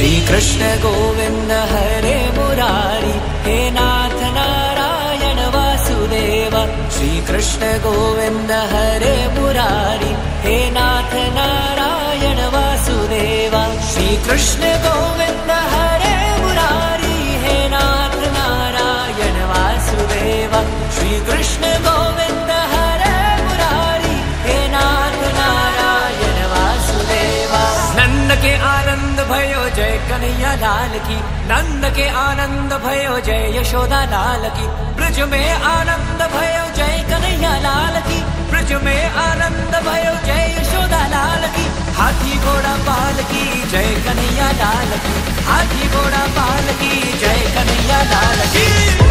श्री कृष्ण गोविंद हरे मुरारी, हे नाथ नारायण वासुदेव। श्री कृष्ण गोविंद हरे मुरारी, हे नाथ नारायण वासुदेव। श्री कृष्ण गोविंद हरे मुरारी, हे नाथ नारायण वासुदेव। श्री कृष्ण गोविंद हरे मुरारी, हे नाथ नारायण वासुदेव। नंद के आनंद भयो जय कन्हैया लाल की, नंद के आनंद भयो जय यशोदा लाल की। ब्रज में आनंद भयो जय कन्हैया लाल की, ब्रज में आनंद भयो जय यशोदा लाल की। हाथी घोड़ा पाल की जय कन्हैया लाल की, हाथी घोड़ा पाल की जय कन्हैया लाल की।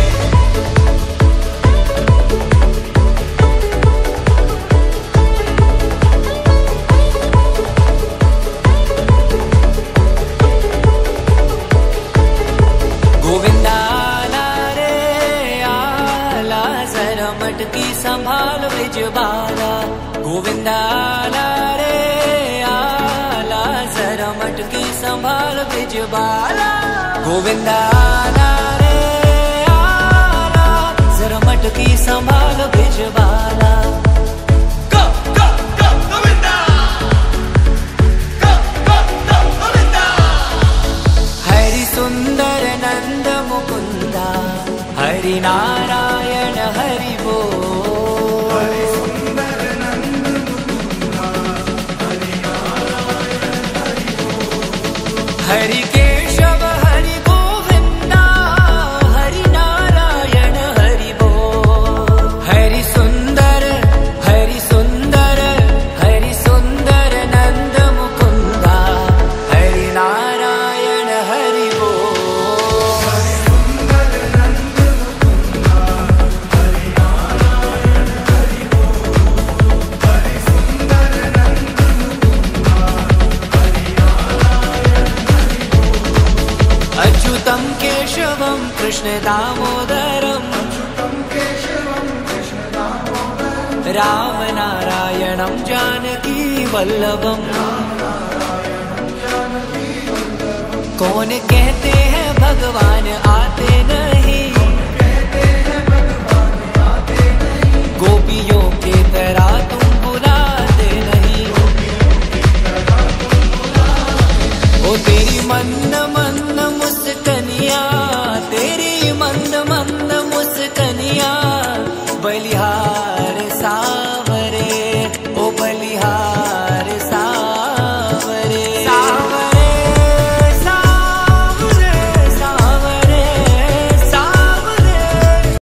मटकी संभाल ब्रिज बाला, गोविंदा आला रे आला, जरा मटकी संभाल ब्रिज बाला। गोविंदा आला रे आला, जरा मटकी संभाल ब्रिज बाला। हरि सुंदर नंद मुकुंदा, हरि नारायण हरि बोल। हरि सुंदर नंद मुकुंदा, हरि नारायण हरि बोल। हरि केशव हरि गोविंदा, हरि नारायण हरि बोल। हरि सुंदर हरि सुंदर, हरि सुंदर नंद मुकुंदा, हरि नारायण हरि बोल। अच्युतं केशवं कृष्ण दामोदरं, राम नारायणं जानकी वल्लभं। कौन कहते हैं भगवान आते नहीं, गोपियों की तरह तुम बुलाते नहीं। ओ तेरी मन्नत